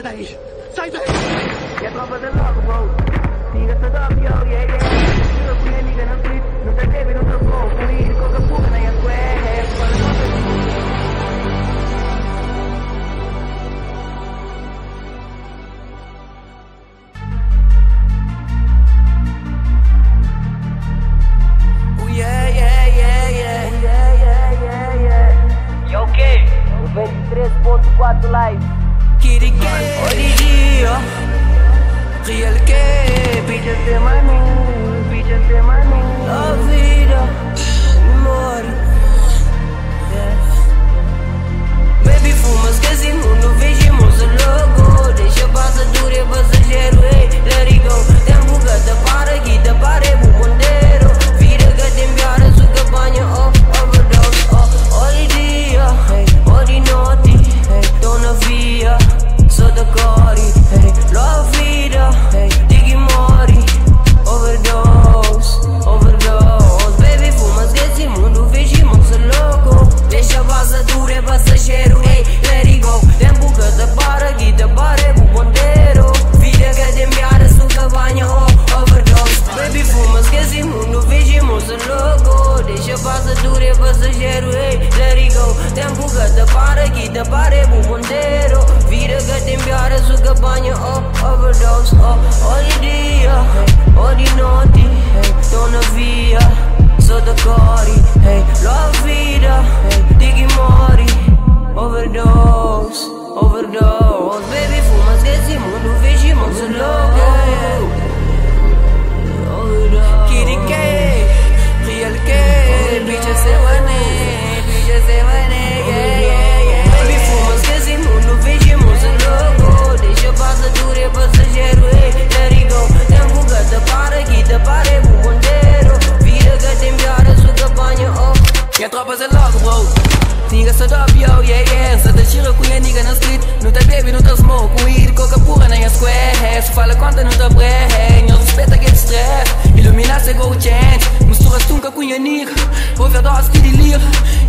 daí! Sai daí! E a tropa de logo, bro. Siga-se up, yo, yeah, yeah. Eu fui a liga na street, não te teve, não trocou. Fui coca puta, nem a square. Yo, que? 93.4 live. Kitty K, Origia, Real K, Pillas de money, la vida, amor. Baby, fumas que esse mundo vejamos o logo. Deixa passa dura e passageiro, hey, let it go. Tempo gata para guida, para o ponteiro. Vira gata em piara, suca banha, overdose, Origia, hey, Orinoti, hey, tô na via, sou da Cori, hey, la vida, hey, digui mori, overdose, baby, fumas que esse mundo vejamos o louco. Deixa passa dura e passageiro, hey, let it go. Tempo gata para guida, para o ponteiro. Vira gata em piara, suca banha, overdose. Baby, fumas que esse mundo vejamos o louco. Deixa passa dura e passageiro, hey, let it go. Tempo gata para guida, para o ponteiro. Vira gata em piara, suca banha, overdose, Olha dia, hey, Orinoti, hey, tô na via, sou da Cori, hey, la vida, hey, digui mori, overdose, baby, fumas que esse mundo vejamos o louco. Kitty K, Real K, bicha se vane, yeah. Baby, fumas que esse mundo vejamos o louco. Deixa passa dura e passageiro, hey, let it go. Tempo gata para guida, para o ponteiro. Vira gata em piara, suca banha, E a tropa é logo, bro. Siga-se up, yo, yeah, yeah. Se te tira com a nigga na street, não te baby, não te smoke. Weed, coca pura, nem a square. Se fala conta, não te brehe. Não respeita que stress. Illuminati go change. Misturas tunca com a nigga. Overdose que delira.